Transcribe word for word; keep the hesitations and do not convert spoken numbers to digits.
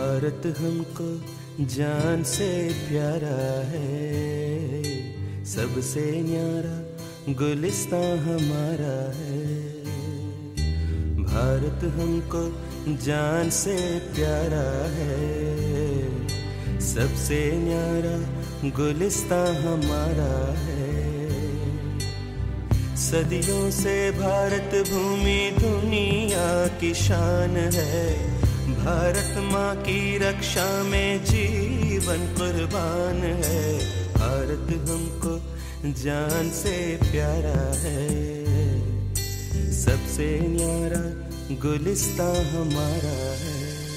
भारत हमको जान से प्यारा है, सबसे न्यारा गुलिस्तां हमारा है। भारत हमको जान से प्यारा है, सबसे न्यारा गुलिस्तां हमारा है। सदियों से भारत भूमि दुनिया की शान है, भारत माँ की रक्षा में जीवन कुर्बान है। भारत हमको जान से प्यारा है, सबसे न्यारा गुलिस्तां हमारा है।